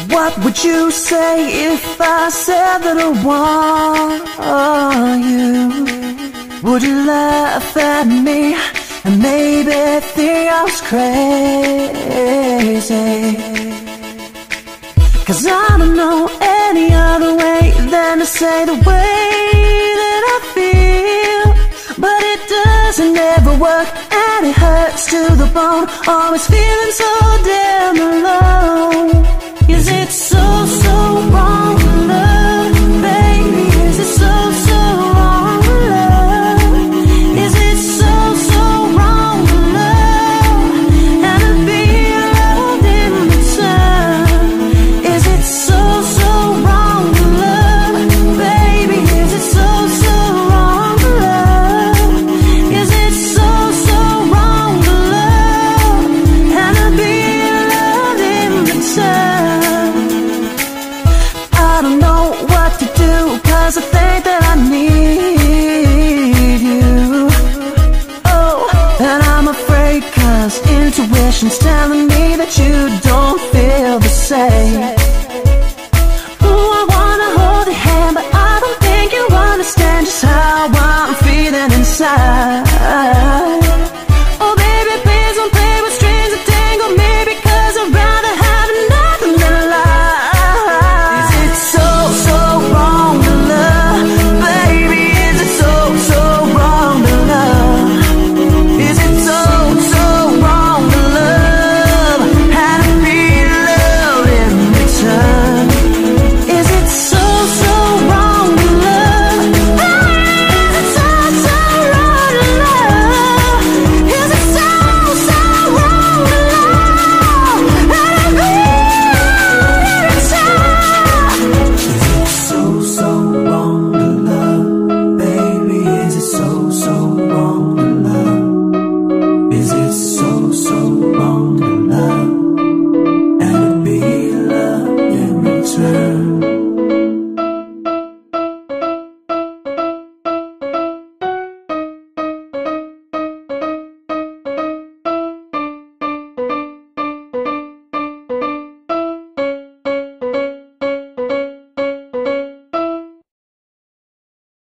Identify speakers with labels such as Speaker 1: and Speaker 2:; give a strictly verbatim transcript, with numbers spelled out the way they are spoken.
Speaker 1: What would you say if I said that I want you? Would you laugh at me and maybe think I was crazy? 'Cause I don't know any other way than to say the way that I feel. But it doesn't ever work and it hurts to the bone, always feeling so damn alone. Is it so, so wrong to love, baby? Is it so, so wrong to love? Is it so, so wrong to love and to be loved in return? Is it so, so wrong to love, baby? Is it so, so wrong to love? Is it so, so wrong to love and to be loved in return? I don't know what to do, 'cause I think that I need you. Oh, and I'm afraid 'cause intuition's telling me that you don't feel the same.